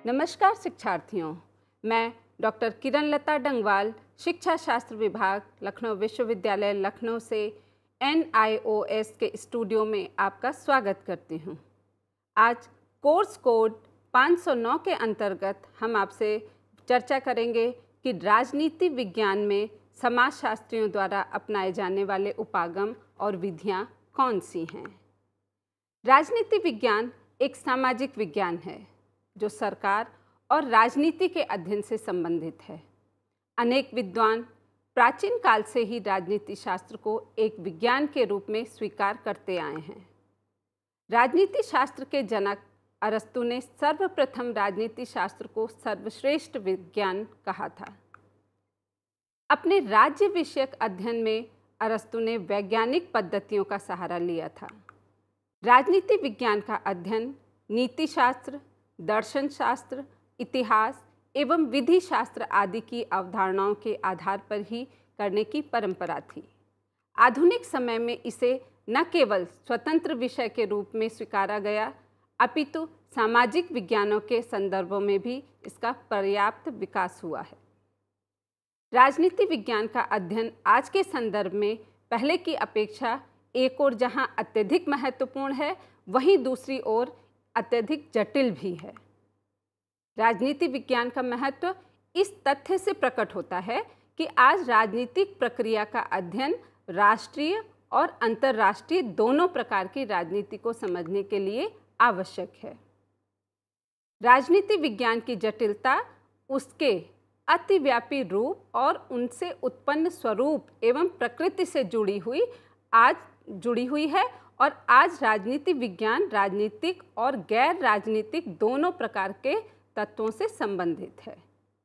नमस्कार शिक्षार्थियों, मैं डॉक्टर किरण लता डंगवाल, शिक्षा शास्त्र विभाग, लखनऊ विश्वविद्यालय लखनऊ से NIOS के स्टूडियो में आपका स्वागत करती हूँ। आज कोर्स कोड 509 के अंतर्गत हम आपसे चर्चा करेंगे कि राजनीति विज्ञान में समाजशास्त्रियों द्वारा अपनाए जाने वाले उपागम और विधियाँ कौन सी हैं। राजनीति विज्ञान एक सामाजिक विज्ञान है जो सरकार और राजनीति के अध्ययन से संबंधित है। अनेक विद्वान प्राचीन काल से ही राजनीति शास्त्र को एक विज्ञान के रूप में स्वीकार करते आए हैं। राजनीति शास्त्र के जनक अरस्तु ने सर्वप्रथम राजनीति शास्त्र को सर्वश्रेष्ठ विज्ञान कहा था। अपने राज्य विषयक अध्ययन में अरस्तु ने वैज्ञानिक पद्धतियों का सहारा लिया था। राजनीति विज्ञान का अध्ययन नीति शास्त्र, दर्शन शास्त्र, इतिहास एवं विधि शास्त्र आदि की अवधारणाओं के आधार पर ही करने की परंपरा थी। आधुनिक समय में इसे न केवल स्वतंत्र विषय के रूप में स्वीकारा गया, अपितु सामाजिक विज्ञानों के संदर्भों में भी इसका पर्याप्त विकास हुआ है। राजनीति विज्ञान का अध्ययन आज के संदर्भ में पहले की अपेक्षा एक ओर जहां अत्यधिक महत्वपूर्ण है, वहीं दूसरी ओर अत्यधिक जटिल भी है। राजनीति विज्ञान का महत्व इस तथ्य से प्रकट होता है कि आज राजनीतिक प्रक्रिया का अध्ययन राष्ट्रीय और अंतर्राष्ट्रीय दोनों प्रकार की राजनीति को समझने के लिए आवश्यक है। राजनीति विज्ञान की जटिलता उसके अतिव्यापी रूप और उनसे उत्पन्न स्वरूप एवं प्रकृति से जुड़ी हुई है और आज राजनीति विज्ञान राजनीतिक और गैर राजनीतिक दोनों प्रकार के तत्वों से संबंधित है।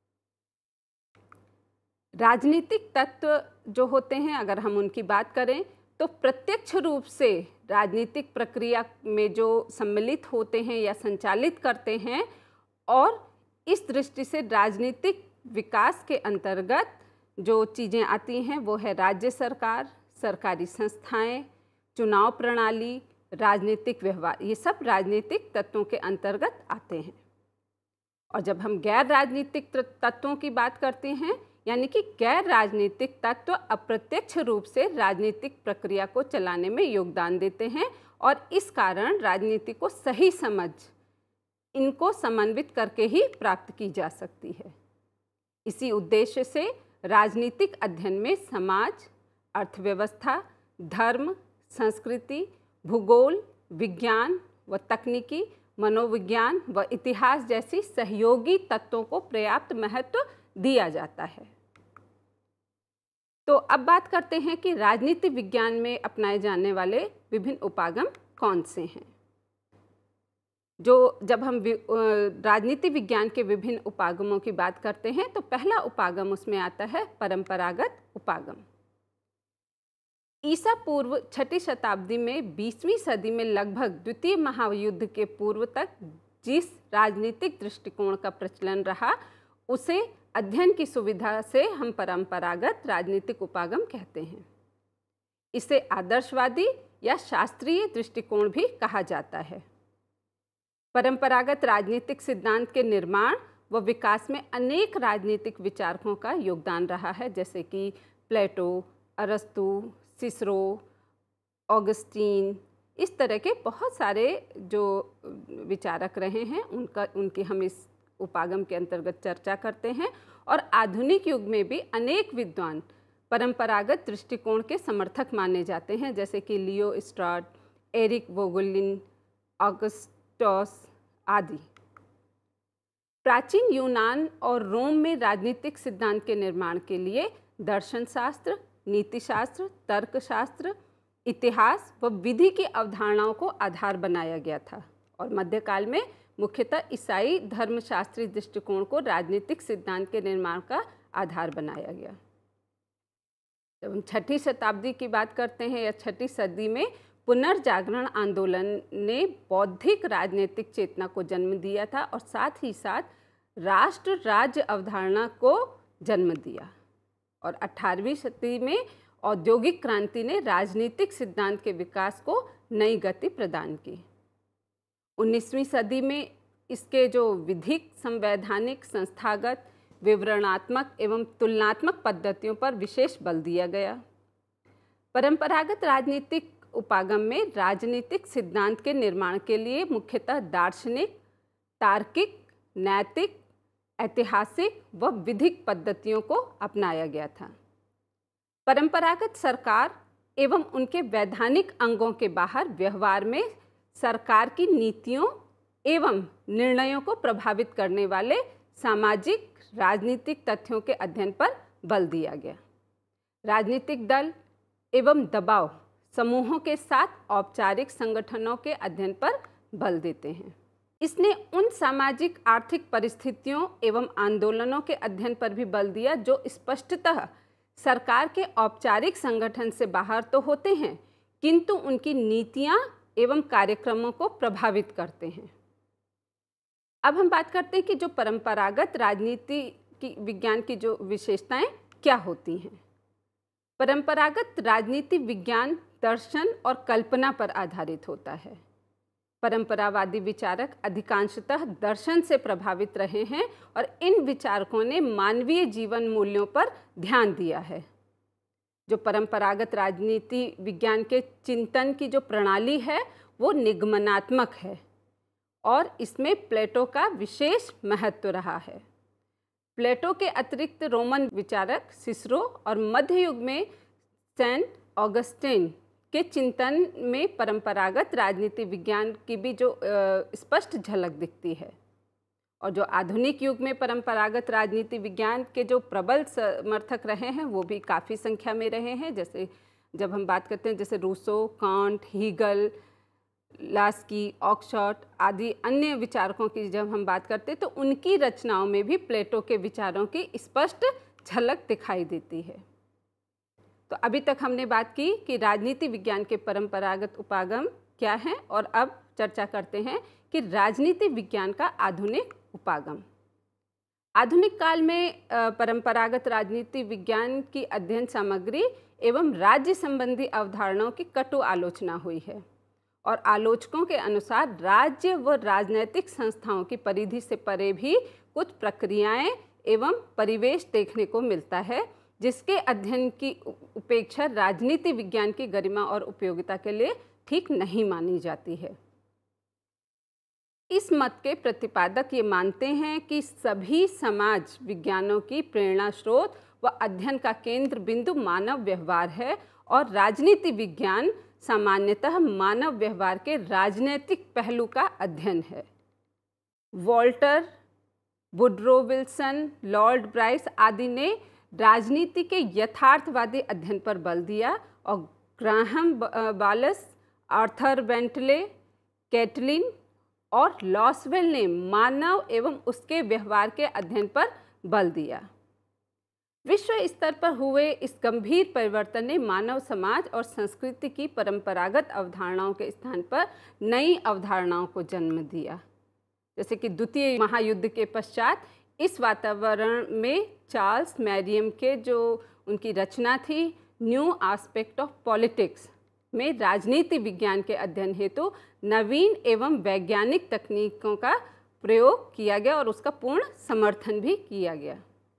राजनीतिक तत्व जो होते हैं, अगर हम उनकी बात करें तो प्रत्यक्ष रूप से राजनीतिक प्रक्रिया में जो सम्मिलित होते हैं या संचालित करते हैं, और इस दृष्टि से राजनीतिक विकास के अंतर्गत जो चीज़ें आती हैं वो है राज्य सरकार, सरकारी संस्थाएं, चुनाव प्रणाली, राजनीतिक व्यवहार। ये सब राजनीतिक तत्वों के अंतर्गत आते हैं। और जब हम गैर राजनीतिक तत्वों की बात करते हैं, यानी कि गैर राजनीतिक तत्व अप्रत्यक्ष रूप से राजनीतिक प्रक्रिया को चलाने में योगदान देते हैं और इस कारण राजनीति को सही समझ इनको समन्वित करके ही प्राप्त की जा सकती है। इसी उद्देश्य से राजनीतिक अध्ययन में समाज, अर्थव्यवस्था, धर्म, संस्कृति, भूगोल, विज्ञान व तकनीकी, मनोविज्ञान व इतिहास जैसी सहयोगी तत्वों को पर्याप्त महत्व दिया जाता है। तो अब बात करते हैं कि राजनीति विज्ञान में अपनाए जाने वाले विभिन्न उपागम कौन से हैं। जब हम राजनीति विज्ञान के विभिन्न उपागमों की बात करते हैं तो पहला उपागम उसमें आता है परंपरागत उपागम। ईसा पूर्व 6ठी शताब्दी में 20वीं सदी में लगभग द्वितीय महायुद्ध के पूर्व तक जिस राजनीतिक दृष्टिकोण का प्रचलन रहा, उसे अध्ययन की सुविधा से हम परंपरागत राजनीतिक उपागम कहते हैं। इसे आदर्शवादी या शास्त्रीय दृष्टिकोण भी कहा जाता है। परंपरागत राजनीतिक सिद्धांत के निर्माण व विकास में अनेक राजनीतिक विचारकों का योगदान रहा है, जैसे कि प्लेटो, अरस्तु, सिसरो, ऑगस्टीन, इस तरह के बहुत सारे जो विचारक रहे हैं उनकी हम इस उपागम के अंतर्गत चर्चा करते हैं। और आधुनिक युग में भी अनेक विद्वान परंपरागत दृष्टिकोण के समर्थक माने जाते हैं, जैसे कि लियो स्ट्राड, एरिक वोगुलिन, ऑगस्टस आदि। प्राचीन यूनान और रोम में राजनीतिक सिद्धांत के निर्माण के लिए दर्शन शास्त्र, नीति शास्त्र, तर्कशास्त्र, इतिहास व विधि की अवधारणाओं को आधार बनाया गया था। और मध्यकाल में मुख्यतः ईसाई धर्मशास्त्री दृष्टिकोण को राजनीतिक सिद्धांत के निर्माण का आधार बनाया गया। जब हम 6ठी शताब्दी की बात करते हैं या 6ठी सदी में पुनर्जागरण आंदोलन ने बौद्धिक राजनीतिक चेतना को जन्म दिया था और साथ ही साथ राष्ट्र राज्य अवधारणा को जन्म दिया। और 18वीं सदी में औद्योगिक क्रांति ने राजनीतिक सिद्धांत के विकास को नई गति प्रदान की। 19वीं सदी में इसके जो विधिक, संवैधानिक, संस्थागत, विवरणात्मक एवं तुलनात्मक पद्धतियों पर विशेष बल दिया गया। परंपरागत राजनीतिक उपागम में राजनीतिक सिद्धांत के निर्माण के लिए मुख्यतः दार्शनिक, तार्किक, नैतिक, ऐतिहासिक व विधिक पद्धतियों को अपनाया गया था। परंपरागत सरकार एवं उनके वैधानिक अंगों के बाहर व्यवहार में सरकार की नीतियों एवं निर्णयों को प्रभावित करने वाले सामाजिक राजनीतिक तथ्यों के अध्ययन पर बल दिया गया। राजनीतिक दल एवं दबाव समूहों के साथ औपचारिक संगठनों के अध्ययन पर बल देते हैं। इसने उन सामाजिक आर्थिक परिस्थितियों एवं आंदोलनों के अध्ययन पर भी बल दिया जो स्पष्टतः सरकार के औपचारिक संगठन से बाहर तो होते हैं, किंतु उनकी नीतियां एवं कार्यक्रमों को प्रभावित करते हैं। अब हम बात करते हैं कि जो परंपरागत राजनीति की विज्ञान की जो विशेषताएं क्या होती हैं। परंपरागत राजनीति विज्ञान दर्शन और कल्पना पर आधारित होता है। परंपरावादी विचारक अधिकांशतः दर्शन से प्रभावित रहे हैं और इन विचारकों ने मानवीय जीवन मूल्यों पर ध्यान दिया है। जो परंपरागत राजनीति विज्ञान के चिंतन की जो प्रणाली है वो निगमनात्मक है और इसमें प्लेटो का विशेष महत्व रहा है। प्लेटो के अतिरिक्त रोमन विचारक सिसरो और मध्य युग में सेंट ऑगस्टिन के चिंतन में परंपरागत राजनीति विज्ञान की भी जो स्पष्ट झलक दिखती है। और जो आधुनिक युग में परंपरागत राजनीति विज्ञान के जो प्रबल समर्थक रहे हैं वो भी काफ़ी संख्या में रहे हैं। जैसे जब हम बात करते हैं जैसे Rousseau, Kant, Hegel, Laski, Oxford आदि अन्य विचारकों की जब हम बात करते हैं तो उनकी रचनाओं में भी प्लेटो के विचारों की स्पष्ट झलक दिखाई देती है। तो अभी तक हमने बात की कि राजनीति विज्ञान के परंपरागत उपागम क्या हैं और अब चर्चा करते हैं कि राजनीति विज्ञान का आधुनिक उपागम। आधुनिक काल में परंपरागत राजनीति विज्ञान की अध्ययन सामग्री एवं राज्य संबंधी अवधारणाओं की कटु आलोचना हुई है और आलोचकों के अनुसार राज्य व राजनैतिक संस्थाओं की परिधि से परे भी कुछ प्रक्रियाएं एवं परिवेश देखने को मिलता है जिसके अध्ययन की उपेक्षा राजनीति विज्ञान की गरिमा और उपयोगिता के लिए ठीक नहीं मानी जाती है। इस मत के प्रतिपादक ये मानते हैं कि सभी समाज विज्ञानों की प्रेरणा स्रोत व अध्ययन का केंद्र बिंदु मानव व्यवहार है और राजनीति विज्ञान सामान्यतः मानव व्यवहार के राजनैतिक पहलू का अध्ययन है। Walter, Woodrow Wilson, Lord Bryce आदि ने राजनीति के यथार्थवादी अध्ययन पर बल दिया और Graham Wallas, Arthur Bentley, Catlin और लॉसवेल ने मानव एवं उसके व्यवहार के अध्ययन पर बल दिया। विश्व स्तर पर हुए इस गंभीर परिवर्तन ने मानव समाज और संस्कृति की परंपरागत अवधारणाओं के स्थान पर नई अवधारणाओं को जन्म दिया। जैसे कि द्वितीय महायुद्ध के पश्चात इस वातावरण में चार्ल्स मैरियम के जो उनकी रचना थी न्यू एस्पेक्ट ऑफ पॉलिटिक्स में राजनीति विज्ञान के अध्ययन हेतु नवीन एवं वैज्ञानिक तकनीकों का प्रयोग किया गया और उसका पूर्ण समर्थन भी किया गया।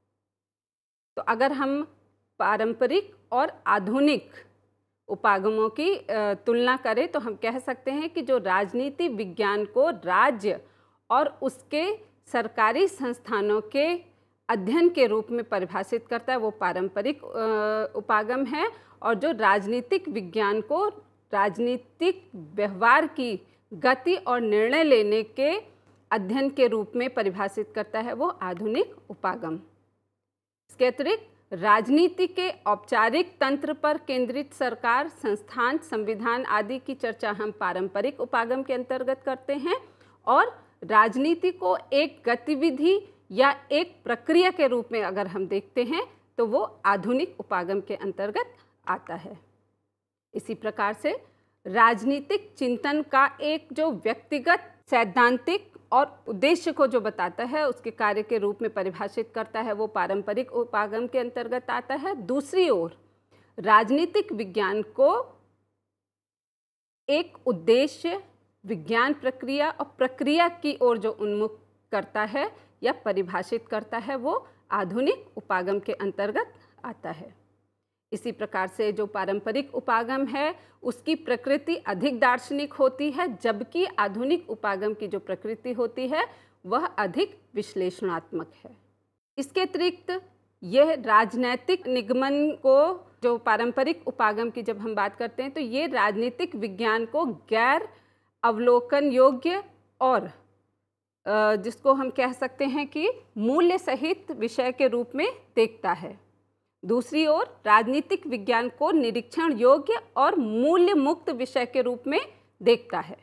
तो अगर हम पारंपरिक और आधुनिक उपागमों की तुलना करें तो हम कह सकते हैं कि जो राजनीति विज्ञान को राज्य और उसके सरकारी संस्थानों के अध्ययन के रूप में परिभाषित करता है वो पारंपरिक उपागम है और जो राजनीतिक विज्ञान को राजनीतिक व्यवहार की गति और निर्णय लेने के अध्ययन के रूप में परिभाषित करता है वो आधुनिक उपागम। इसके अतिरिक्त राजनीति के औपचारिक तंत्र पर केंद्रित सरकार, संस्थान, संविधान आदि की चर्चा हम पारंपरिक उपागम के अंतर्गत करते हैं और राजनीति को एक गतिविधि या एक प्रक्रिया के रूप में अगर हम देखते हैं तो वो आधुनिक उपागम के अंतर्गत आता है। इसी प्रकार से राजनीतिक चिंतन का एक जो व्यक्तिगत सैद्धांतिक और उद्देश्य को जो बताता है उसके कार्य के रूप में परिभाषित करता है वो पारंपरिक उपागम के अंतर्गत आता है। दूसरी ओर राजनीतिक विज्ञान को एक उद्देश्य विज्ञान प्रक्रिया और प्रक्रिया की ओर जो उन्मुख करता है या परिभाषित करता है वो आधुनिक उपागम के अंतर्गत आता है। इसी प्रकार से जो पारंपरिक उपागम है उसकी प्रकृति अधिक दार्शनिक होती है, जबकि आधुनिक उपागम की जो प्रकृति होती है वह अधिक विश्लेषणात्मक है। इसके अतिरिक्त यह राजनैतिक निगमन को, जो पारंपरिक उपागम की जब हम बात करते हैं तो ये राजनीतिक विज्ञान को गैर अवलोकन योग्य और जिसको हम कह सकते हैं कि मूल्य सहित विषय के रूप में देखता है। दूसरी ओर राजनीतिक विज्ञान को निरीक्षण योग्य और मूल्य मुक्त विषय के रूप में देखता है।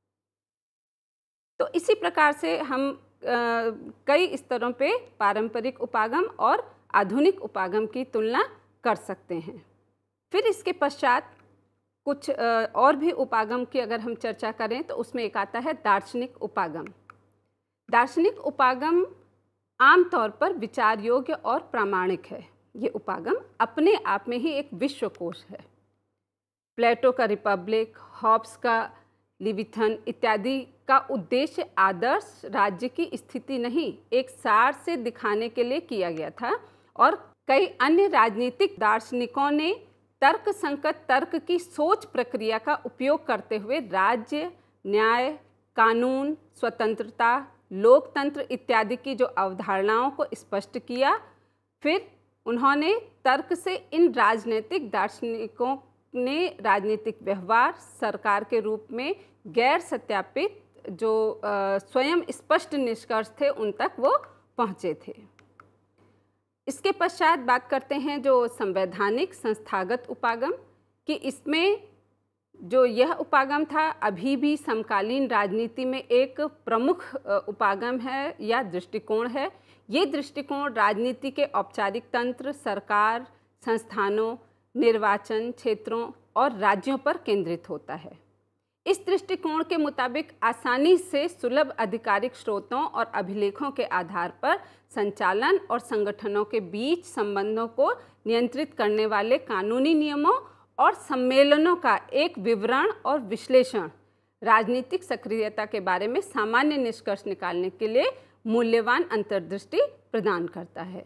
तो इसी प्रकार से हम कई स्तरों पे पारंपरिक उपागम और आधुनिक उपागम की तुलना कर सकते हैं। फिर इसके पश्चात कुछ और भी उपागम की अगर हम चर्चा करें तो उसमें एक आता है दार्शनिक उपागम। दार्शनिक उपागम आमतौर पर विचार योग्य और प्रामाणिक है। ये उपागम अपने आप में ही एक विश्वकोश है। प्लेटो का रिपब्लिक, हॉब्स का लिविथन इत्यादि का उद्देश्य आदर्श राज्य की स्थिति नहीं, एक सार से दिखाने के लिए किया गया था और कई अन्य राजनीतिक दार्शनिकों ने तर्क संगत तर्क की सोच प्रक्रिया का उपयोग करते हुए राज्य, न्याय, कानून, स्वतंत्रता, लोकतंत्र इत्यादि की जो अवधारणाओं को स्पष्ट किया। फिर उन्होंने तर्क से इन राजनीतिक दार्शनिकों ने राजनीतिक व्यवहार सरकार के रूप में गैर सत्यापित जो स्वयं स्पष्ट निष्कर्ष थे उन तक वो पहुँचे थे। इसके पश्चात बात करते हैं जो संवैधानिक संस्थागत उपागम कि इसमें जो यह उपागम था अभी भी समकालीन राजनीति में एक प्रमुख उपागम है या दृष्टिकोण है। ये दृष्टिकोण राजनीति के औपचारिक तंत्र, सरकार, संस्थानों, निर्वाचन क्षेत्रों और राज्यों पर केंद्रित होता है। इस दृष्टिकोण के मुताबिक आसानी से सुलभ आधिकारिक स्रोतों और अभिलेखों के आधार पर संचालन और संगठनों के बीच संबंधों को नियंत्रित करने वाले कानूनी नियमों और सम्मेलनों का एक विवरण और विश्लेषण राजनीतिक सक्रियता के बारे में सामान्य निष्कर्ष निकालने के लिए मूल्यवान अंतर्दृष्टि प्रदान करता है।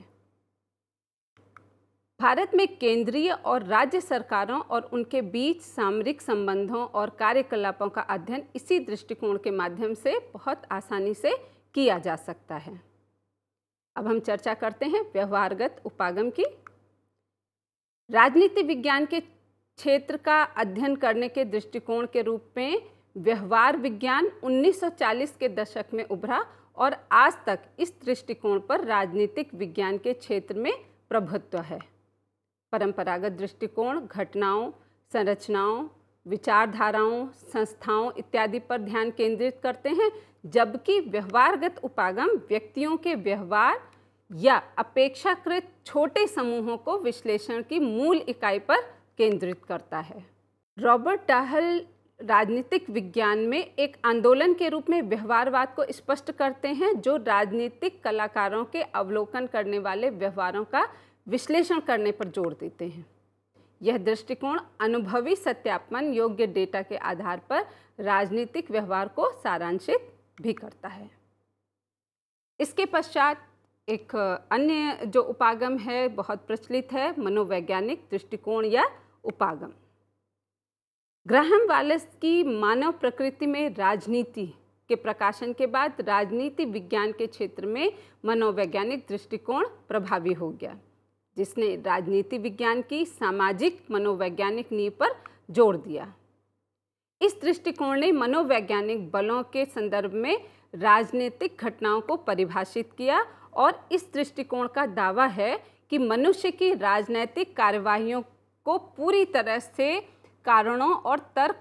भारत में केंद्रीय और राज्य सरकारों और उनके बीच सामरिक संबंधों और कार्यकलापों का अध्ययन इसी दृष्टिकोण के माध्यम से बहुत आसानी से किया जा सकता है। अब हम चर्चा करते हैं व्यवहारगत उपागम की। राजनीति विज्ञान के क्षेत्र का अध्ययन करने के दृष्टिकोण के रूप में व्यवहार विज्ञान 1940 के दशक में उभरा और आज तक इस दृष्टिकोण पर राजनीतिक विज्ञान के क्षेत्र में प्रभुत्व है। परंपरागत दृष्टिकोण घटनाओं, संरचनाओं, विचारधाराओं, संस्थाओं इत्यादि पर ध्यान केंद्रित करते हैं, जबकि व्यवहारगत उपागम व्यक्तियों के व्यवहार या अपेक्षाकृत छोटे समूहों को विश्लेषण की मूल इकाई पर केंद्रित करता है। रॉबर्ट डाहल राजनीतिक विज्ञान में एक आंदोलन के रूप में व्यवहारवाद को स्पष्ट करते हैं, जो राजनीतिक कलाकारों के अवलोकन करने वाले व्यवहारों का विश्लेषण करने पर जोर देते हैं। यह दृष्टिकोण अनुभवी सत्यापन योग्य डेटा के आधार पर राजनीतिक व्यवहार को सारांशित भी करता है। इसके पश्चात एक अन्य जो उपागम है बहुत प्रचलित है, मनोवैज्ञानिक दृष्टिकोण या उपागम। ग्राहम वालेस की मानव प्रकृति में राजनीति के प्रकाशन के बाद राजनीति विज्ञान के क्षेत्र में मनोवैज्ञानिक दृष्टिकोण प्रभावी हो गया, जिसने राजनीति विज्ञान की सामाजिक मनोवैज्ञानिक नींव पर जोर दिया। इस दृष्टिकोण ने मनोवैज्ञानिक बलों के संदर्भ में राजनीतिक घटनाओं को परिभाषित किया और इस दृष्टिकोण का दावा है कि मनुष्य की राजनैतिक कार्यवाहियों को पूरी तरह से कारणों और तर्क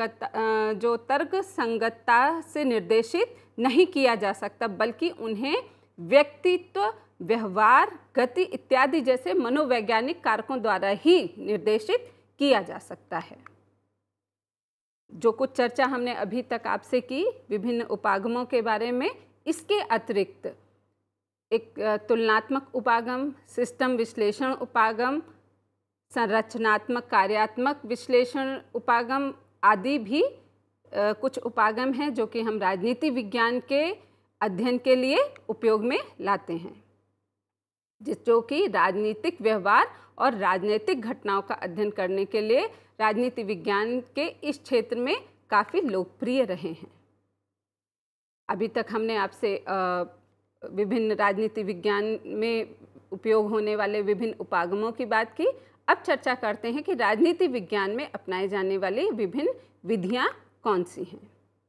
संगतता से निर्देशित नहीं किया जा सकता, बल्कि उन्हें व्यक्तित्व, व्यवहार, गति इत्यादि जैसे मनोवैज्ञानिक कारकों द्वारा ही निर्देशित किया जा सकता है। जो कुछ चर्चा हमने अभी तक आपसे की विभिन्न उपागमों के बारे में, इसके अतिरिक्त एक तुलनात्मक उपागम, सिस्टम विश्लेषण उपागम, संरचनात्मक कार्यात्मक विश्लेषण उपागम आदि भी कुछ उपागम हैं जो कि हम राजनीति विज्ञान के अध्ययन के लिए उपयोग में लाते हैं, जो कि राजनीतिक व्यवहार और राजनीतिक घटनाओं का अध्ययन करने के लिए राजनीति विज्ञान के इस क्षेत्र में काफ़ी लोकप्रिय रहे हैं। अभी तक हमने आपसे विभिन्न राजनीति विज्ञान में उपयोग होने वाले विभिन्न उपागमों की बात की। अब चर्चा करते हैं कि राजनीति विज्ञान में अपनाए जाने वाली विभिन्न विधियां कौन सी हैं।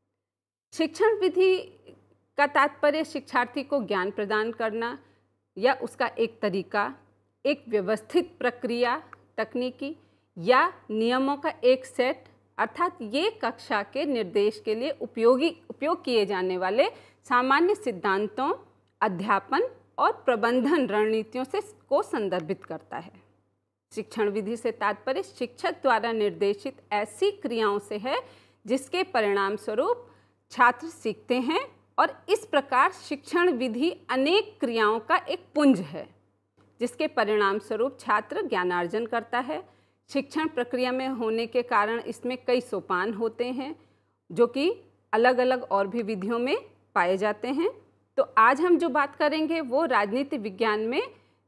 शिक्षण विधि का तात्पर्य शिक्षार्थी को ज्ञान प्रदान करना या उसका एक तरीका, एक व्यवस्थित प्रक्रिया, तकनीकी या नियमों का एक सेट, अर्थात ये कक्षा के निर्देश के लिए उपयोग किए जाने वाले सामान्य सिद्धांतों, अध्यापन और प्रबंधन रणनीतियों को संदर्भित करता है। शिक्षण विधि से तात्पर्य शिक्षक द्वारा निर्देशित ऐसी क्रियाओं से है जिसके परिणाम स्वरूप छात्र सीखते हैं, और इस प्रकार शिक्षण विधि अनेक क्रियाओं का एक पुंज है जिसके परिणाम स्वरूप छात्र ज्ञानार्जन करता है। शिक्षण प्रक्रिया में होने के कारण इसमें कई सोपान होते हैं जो कि अलग अलग और भी विधियों में पाए जाते हैं। तो आज हम जो बात करेंगे वो राजनीति विज्ञान में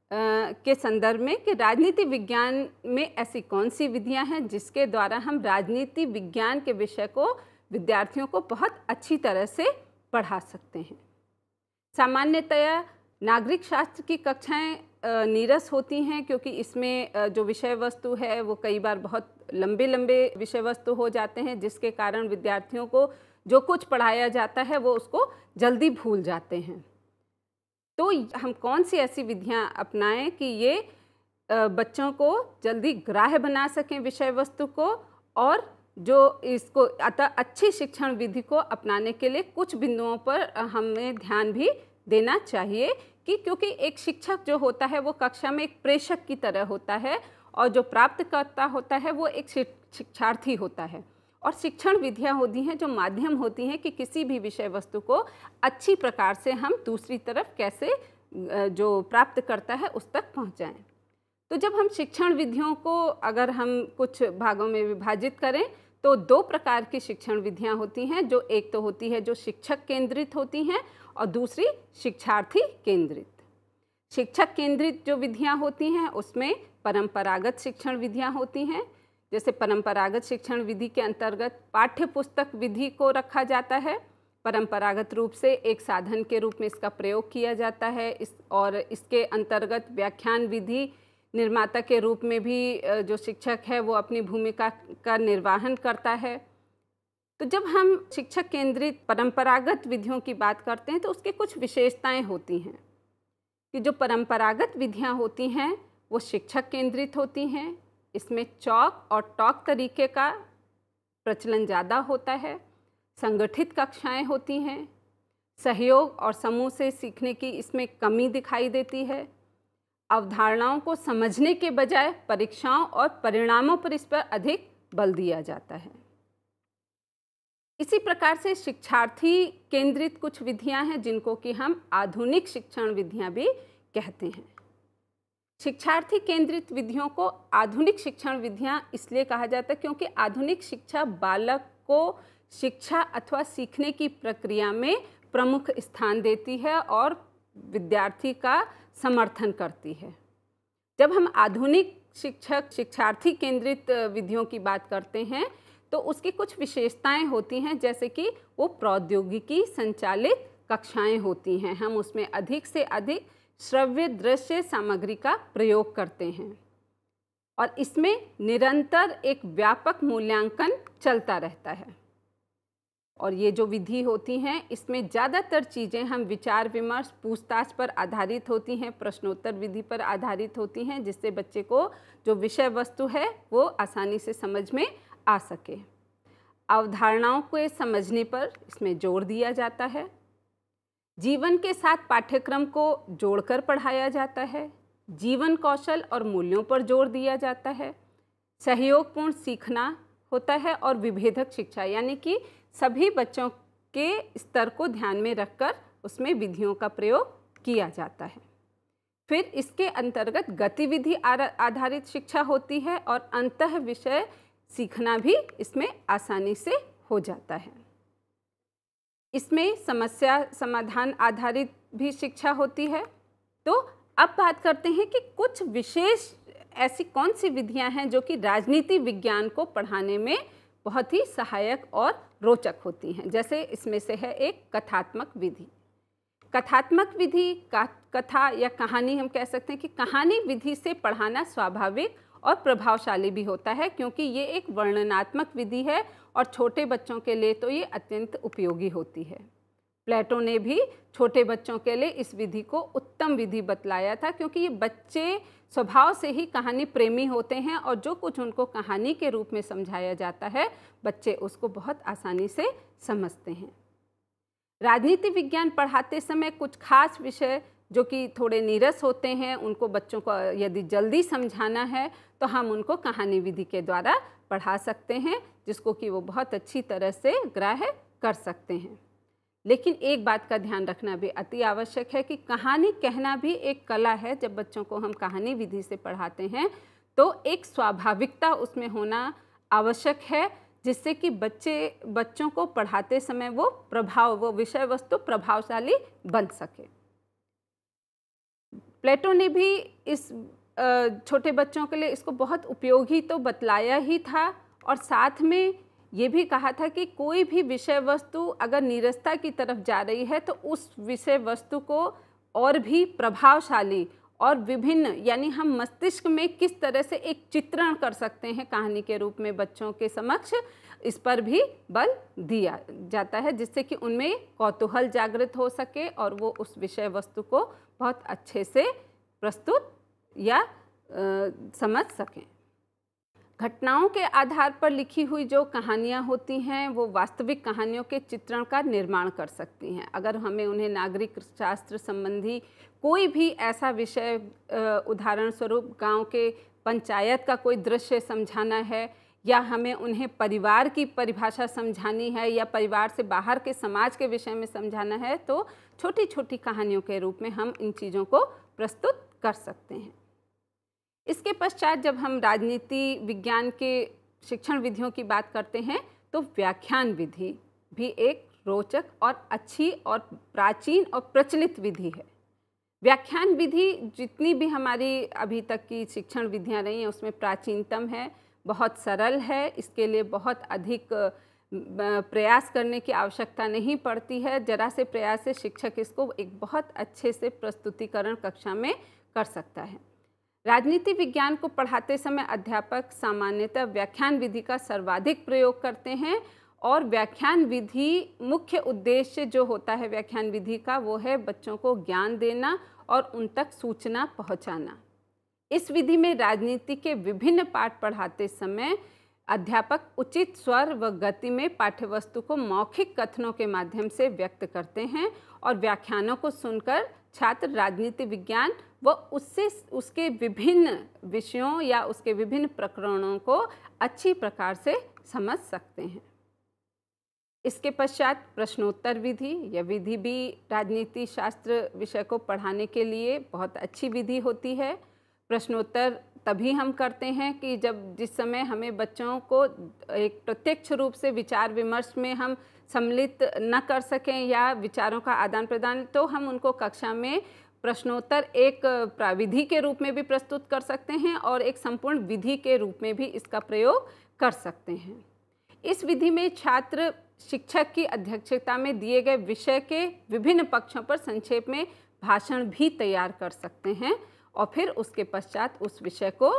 के संदर्भ में कि राजनीति विज्ञान में ऐसी कौन सी विधियां हैं जिसके द्वारा हम राजनीति विज्ञान के विषय को विद्यार्थियों को बहुत अच्छी तरह से पढ़ा सकते हैं। सामान्यतया नागरिक शास्त्र की कक्षाएं नीरस होती हैं क्योंकि इसमें जो विषय वस्तु है वो कई बार बहुत लंबे विषय वस्तु हो जाते हैं, जिसके कारण विद्यार्थियों को जो कुछ पढ़ाया जाता है वो उसको जल्दी भूल जाते हैं। तो हम कौन सी ऐसी विधियां अपनाएं कि ये बच्चों को जल्दी ग्राह्य बना सकें विषय वस्तु को, और जो इसको अच्छी शिक्षण विधि को अपनाने के लिए कुछ बिंदुओं पर हमें ध्यान भी देना चाहिए कि क्योंकि एक शिक्षक जो होता है वो कक्षा में एक प्रेषक की तरह होता है और जो प्राप्तकर्ता होता है वो एक शिक्षार्थी होता है, और शिक्षण विधियां होती हैं जो माध्यम होती हैं कि किसी भी विषय वस्तु को अच्छी प्रकार से हम दूसरी तरफ कैसे जो प्राप्त करता है उस तक पहुंचाएं। तो जब हम शिक्षण विधियों को अगर हम कुछ भागों में विभाजित करें तो दो प्रकार की शिक्षण विधियां होती हैं, जो एक तो होती है जो शिक्षक केंद्रित होती हैं और दूसरी शिक्षार्थी केंद्रित। शिक्षक केंद्रित जो विधियां होती हैं उसमें परंपरागत शिक्षण विधियां होती हैं। जैसे परंपरागत शिक्षण विधि के अंतर्गत पाठ्य पुस्तक विधि को रखा जाता है। परंपरागत रूप से एक साधन के रूप में इसका प्रयोग किया जाता है और इसके अंतर्गत व्याख्यान विधि निर्माता के रूप में भी जो शिक्षक है वो अपनी भूमिका का निर्वहन करता है। तो जब हम शिक्षक केंद्रित परंपरागत विधियों की बात करते हैं तो उसके कुछ विशेषताएं होती हैं कि जो परंपरागत विधियां होती हैं वो शिक्षक केंद्रित होती हैं। इसमें चॉक और टॉक तरीके का प्रचलन ज़्यादा होता है। संगठित कक्षाएं होती हैं। सहयोग और समूह से सीखने की इसमें कमी दिखाई देती है। अवधारणाओं को समझने के बजाय परीक्षाओं और परिणामों पर इस पर अधिक बल दिया जाता है। इसी प्रकार से शिक्षार्थी केंद्रित कुछ विधियां हैं जिनको कि हम आधुनिक शिक्षण विधियां भी कहते हैं। शिक्षार्थी केंद्रित विधियों को आधुनिक शिक्षण विधियां इसलिए कहा जाता है क्योंकि आधुनिक शिक्षा बालक को शिक्षा अथवा सीखने की प्रक्रिया में प्रमुख स्थान देती है और विद्यार्थी का समर्थन करती है। जब हम आधुनिक शिक्षार्थी केंद्रित विधियों की बात करते हैं तो उसकी कुछ विशेषताएं होती हैं, जैसे कि वो प्रौद्योगिकी संचालित कक्षाएं होती हैं। हम उसमें अधिक से अधिक श्रव्य दृश्य सामग्री का प्रयोग करते हैं और इसमें निरंतर एक व्यापक मूल्यांकन चलता रहता है। और ये जो विधि होती हैं इसमें ज़्यादातर चीज़ें हम विचार विमर्श पूछताछ पर आधारित होती हैं, प्रश्नोत्तर विधि पर आधारित होती हैं, जिससे बच्चे को जो विषय वस्तु है वो आसानी से समझ में आ सके। अवधारणाओं को समझने पर इसमें जोर दिया जाता है। जीवन के साथ पाठ्यक्रम को जोड़कर पढ़ाया जाता है। जीवन कौशल और मूल्यों पर जोर दिया जाता है। सहयोगपूर्ण सीखना होता है और विभेदक शिक्षा, यानी कि सभी बच्चों के स्तर को ध्यान में रखकर उसमें विधियों का प्रयोग किया जाता है। फिर इसके अंतर्गत गतिविधि आधारित शिक्षा होती है और अंतः विषय सीखना भी इसमें आसानी से हो जाता है। इसमें समस्या समाधान आधारित भी शिक्षा होती है। तो अब बात करते हैं कि कुछ विशेष ऐसी कौन सी विधियां हैं जो कि राजनीति विज्ञान को पढ़ाने में बहुत ही सहायक और रोचक होती हैं। जैसे इसमें से है एक कथात्मक विधि। कथात्मक विधि कथा या कहानी हम कह सकते हैं कि कहानी विधि से पढ़ाना स्वाभाविक और प्रभावशाली भी होता है, क्योंकि ये एक वर्णनात्मक विधि है और छोटे बच्चों के लिए तो ये अत्यंत उपयोगी होती है। प्लेटो ने भी छोटे बच्चों के लिए इस विधि को उत्तम विधि बतलाया था, क्योंकि ये बच्चे स्वभाव से ही कहानी प्रेमी होते हैं और जो कुछ उनको कहानी के रूप में समझाया जाता है बच्चे उसको बहुत आसानी से समझते हैं। राजनीति विज्ञान पढ़ाते समय कुछ खास विषय जो कि थोड़े नीरस होते हैं, उनको बच्चों को यदि जल्दी समझाना है तो हम उनको कहानी विधि के द्वारा पढ़ा सकते हैं, जिसको कि वो बहुत अच्छी तरह से ग्राह्य कर सकते हैं। लेकिन एक बात का ध्यान रखना भी अति आवश्यक है कि कहानी कहना भी एक कला है। जब बच्चों को हम कहानी विधि से पढ़ाते हैं तो एक स्वाभाविकता उसमें होना आवश्यक है, जिससे कि बच्चों को पढ़ाते समय वो विषय वस्तु प्रभावशाली बन सके। प्लेटो ने भी इस छोटे बच्चों के लिए इसको बहुत उपयोगी तो बतलाया ही था, और साथ में ये भी कहा था कि कोई भी विषय वस्तु अगर नीरसता की तरफ जा रही है तो उस विषय वस्तु को और भी प्रभावशाली और विभिन्न, यानी हम मस्तिष्क में किस तरह से एक चित्रण कर सकते हैं कहानी के रूप में बच्चों के समक्ष, इस पर भी बल दिया जाता है, जिससे कि उनमें कौतूहल जागृत हो सके और वो उस विषय वस्तु को बहुत अच्छे से प्रस्तुत या समझ सकें। घटनाओं के आधार पर लिखी हुई जो कहानियाँ होती हैं वो वास्तविक कहानियों के चित्रण का निर्माण कर सकती हैं। अगर हमें उन्हें नागरिक शास्त्र संबंधी कोई भी ऐसा विषय, उदाहरण स्वरूप गांव के पंचायत का कोई दृश्य समझाना है, या हमें उन्हें परिवार की परिभाषा समझानी है, या परिवार से बाहर के समाज के विषय में समझाना है, तो छोटी छोटी कहानियों के रूप में हम इन चीज़ों को प्रस्तुत कर सकते हैं। इसके पश्चात जब हम राजनीति विज्ञान के शिक्षण विधियों की बात करते हैं तो व्याख्यान विधि भी एक रोचक और अच्छी और प्राचीन और प्रचलित विधि है। व्याख्यान विधि जितनी भी हमारी अभी तक की शिक्षण विधियां रही हैं उसमें प्राचीनतम है, बहुत सरल है, इसके लिए बहुत अधिक प्रयास करने की आवश्यकता नहीं पड़ती है। जरा से प्रयास से शिक्षक इसको एक बहुत अच्छे से प्रस्तुतिकरण कक्षा में कर सकता है। राजनीति विज्ञान को पढ़ाते समय अध्यापक सामान्यतः व्याख्यान विधि का सर्वाधिक प्रयोग करते हैं, और व्याख्यान विधि मुख्य उद्देश्य जो होता है व्याख्यान विधि का वो है बच्चों को ज्ञान देना और उन तक सूचना पहुंचाना। इस विधि में राजनीति के विभिन्न पाठ पढ़ाते समय अध्यापक उचित स्वर व गति में पाठ्यवस्तु को मौखिक कथनों के माध्यम से व्यक्त करते हैं, और व्याख्यानों को सुनकर छात्र राजनीति विज्ञान व उसके विभिन्न विषयों या उसके विभिन्न प्रकरणों को अच्छी प्रकार से समझ सकते हैं। इसके पश्चात प्रश्नोत्तर विधि, यह विधि भी राजनीति शास्त्र विषय को पढ़ाने के लिए बहुत अच्छी विधि होती है। प्रश्नोत्तर तभी हम करते हैं कि जिस समय हमें बच्चों को एक प्रत्यक्ष रूप से विचार विमर्श में हम सम्मिलित न कर सकें या विचारों का आदान प्रदान, तो हम उनको कक्षा में प्रश्नोत्तर एक प्राविधि के रूप में भी प्रस्तुत कर सकते हैं और एक संपूर्ण विधि के रूप में भी इसका प्रयोग कर सकते हैं। इस विधि में छात्र शिक्षक की अध्यक्षता में दिए गए विषय के विभिन्न पक्षों पर संक्षेप में भाषण भी तैयार कर सकते हैं और फिर उसके पश्चात उस विषय को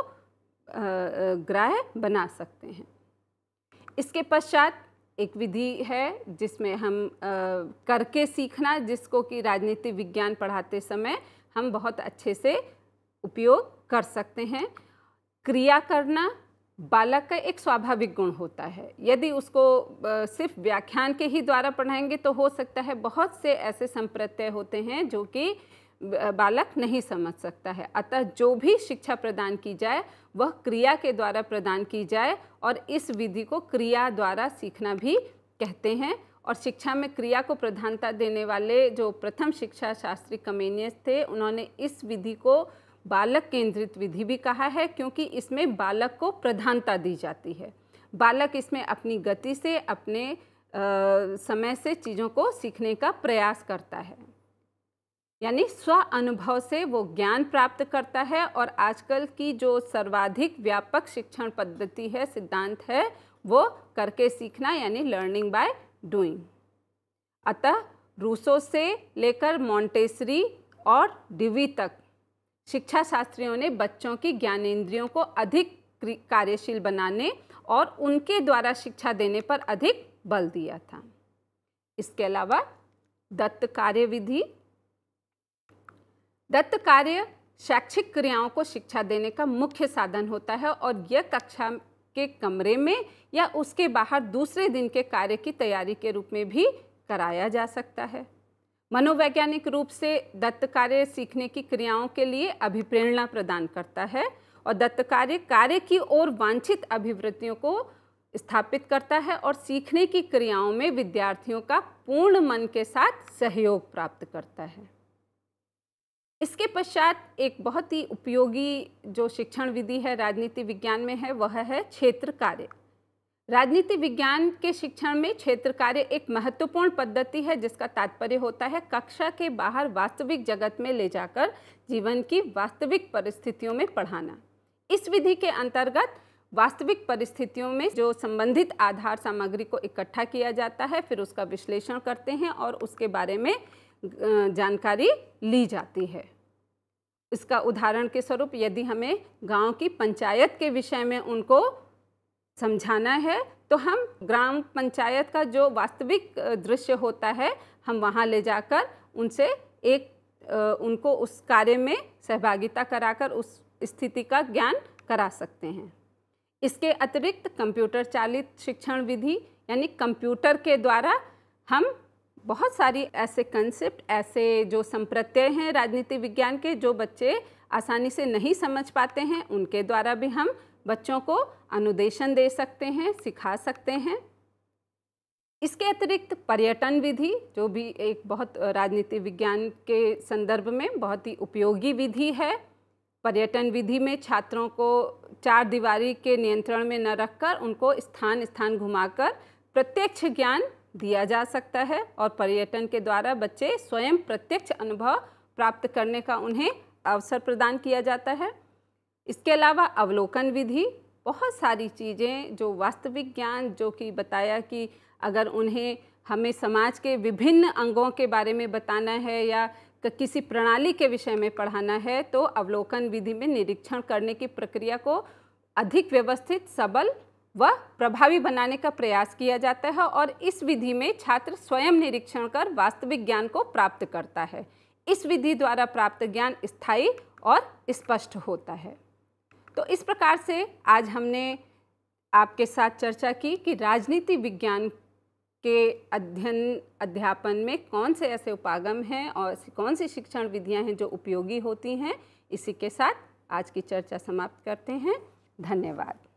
ग्राह्य बना सकते हैं। इसके पश्चात एक विधि है जिसमें हम करके सीखना, जिसको कि राजनीति विज्ञान पढ़ाते समय हम बहुत अच्छे से उपयोग कर सकते हैं। क्रिया करना बालक का एक स्वाभाविक गुण होता है। यदि उसको सिर्फ व्याख्यान के ही द्वारा पढ़ाएंगे तो हो सकता है बहुत से ऐसे संप्रत्यय होते हैं जो कि बालक नहीं समझ सकता है। अतः जो भी शिक्षा प्रदान की जाए वह क्रिया के द्वारा प्रदान की जाए, और इस विधि को क्रिया द्वारा सीखना भी कहते हैं। और शिक्षा में क्रिया को प्रधानता देने वाले जो प्रथम शिक्षा शास्त्री कमेनियस थे, उन्होंने इस विधि को बालक केंद्रित विधि भी कहा है, क्योंकि इसमें बालक को प्रधानता दी जाती है। बालक इसमें अपनी गति से, अपने समय से चीज़ों को सीखने का प्रयास करता है, यानी स्व अनुभव से वो ज्ञान प्राप्त करता है। और आजकल की जो सर्वाधिक व्यापक शिक्षण पद्धति है, सिद्धांत है, वो करके सीखना यानी लर्निंग बाय डूइंग। अतः रूसो से लेकर मॉन्टेसरी और डिवी तक शिक्षा शास्त्रियों ने बच्चों की ज्ञानेंद्रियों को अधिक कार्यशील बनाने और उनके द्वारा शिक्षा देने पर अधिक बल दिया था। इसके अलावा दत्त कार्य विधि, दत्त कार्य शैक्षिक क्रियाओं को शिक्षा देने का मुख्य साधन होता है और यह कक्षा के कमरे में या उसके बाहर दूसरे दिन के कार्य की तैयारी के रूप में भी कराया जा सकता है। मनोवैज्ञानिक रूप से दत्त कार्य सीखने की क्रियाओं के लिए अभिप्रेरणा प्रदान करता है और दत्त कार्य की ओर वांछित अभिवृत्तियों को स्थापित करता है और सीखने की क्रियाओं में विद्यार्थियों का पूर्ण मन के साथ सहयोग प्राप्त करता है। इसके पश्चात एक बहुत ही उपयोगी जो शिक्षण विधि है राजनीति विज्ञान में है, वह है क्षेत्र कार्य। राजनीति विज्ञान के शिक्षण में क्षेत्र कार्य एक महत्वपूर्ण पद्धति है जिसका तात्पर्य होता है कक्षा के बाहर वास्तविक जगत में ले जाकर जीवन की वास्तविक परिस्थितियों में पढ़ाना। इस विधि के अंतर्गत वास्तविक परिस्थितियों में जो संबंधित आधार सामग्री को इकट्ठा किया जाता है, फिर उसका विश्लेषण करते हैं और उसके बारे में जानकारी ली जाती है। इसका उदाहरण के स्वरूप यदि हमें गांव की पंचायत के विषय में उनको समझाना है तो हम ग्राम पंचायत का जो वास्तविक दृश्य होता है हम वहां ले जाकर उनसे उनको उस कार्य में सहभागिता कराकर उस स्थिति का ज्ञान करा सकते हैं। इसके अतिरिक्त कंप्यूटर चालित शिक्षण विधि यानी कंप्यूटर के द्वारा हम बहुत सारी ऐसे कंसेप्ट, ऐसे जो संप्रत्यय हैं राजनीति विज्ञान के जो बच्चे आसानी से नहीं समझ पाते हैं, उनके द्वारा भी हम बच्चों को अनुदेशन दे सकते हैं, सिखा सकते हैं। इसके अतिरिक्त पर्यटन विधि जो भी एक बहुत राजनीति विज्ञान के संदर्भ में बहुत ही उपयोगी विधि है। पर्यटन विधि में छात्रों को चार दीवारी के नियंत्रण में न रखकर उनको स्थान स्थान घुमाकर प्रत्यक्ष ज्ञान दिया जा सकता है और पर्यटन के द्वारा बच्चे स्वयं प्रत्यक्ष अनुभव प्राप्त करने का उन्हें अवसर प्रदान किया जाता है। इसके अलावा अवलोकन विधि, बहुत सारी चीज़ें जो वास्तविक ज्ञान जो कि बताया कि अगर उन्हें हमें समाज के विभिन्न अंगों के बारे में बताना है या किसी प्रणाली के विषय में पढ़ाना है तो अवलोकन विधि में निरीक्षण करने की प्रक्रिया को अधिक व्यवस्थित, सबल व प्रभावी बनाने का प्रयास किया जाता है और इस विधि में छात्र स्वयं निरीक्षण कर वास्तविक ज्ञान को प्राप्त करता है। इस विधि द्वारा प्राप्त ज्ञान स्थायी और स्पष्ट होता है। तो इस प्रकार से आज हमने आपके साथ चर्चा की कि राजनीति विज्ञान के अध्यापन में कौन से ऐसे उपागम हैं और कौन सी शिक्षण विधियां हैं जो उपयोगी होती हैं। इसी के साथ आज की चर्चा समाप्त करते हैं। धन्यवाद।